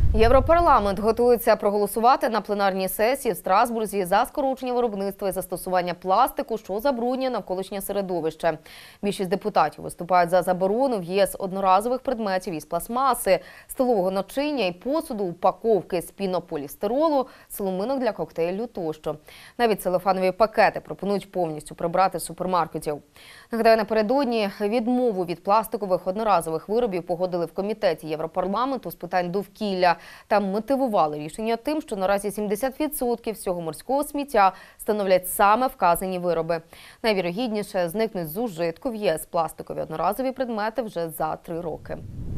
Європарламент готується проголосувати на пленарній сесії в Страсбурзі за скорочення виробництва і застосування пластику, що забруднює навколишнє середовище. Більшість депутатів виступають за заборону в ЄС одноразових предметів із пластмаси, столового начиння і посуду, упаковки з пінополістиролу, соломинок для коктейлю тощо. Навіть целофанові пакети пропонують повністю прибрати з супермаркетів. Нагадаю, напередодні відмову від пластикових одноразових виробів погодили в комітеті Європарламенту з питань довкілля. Там мотивували рішення тим, що наразі 70% всього морського сміття становлять саме вказані вироби. Найвірогідніше, зникнуть з ужитку в ЄС пластикові одноразові предмети вже за 3 роки.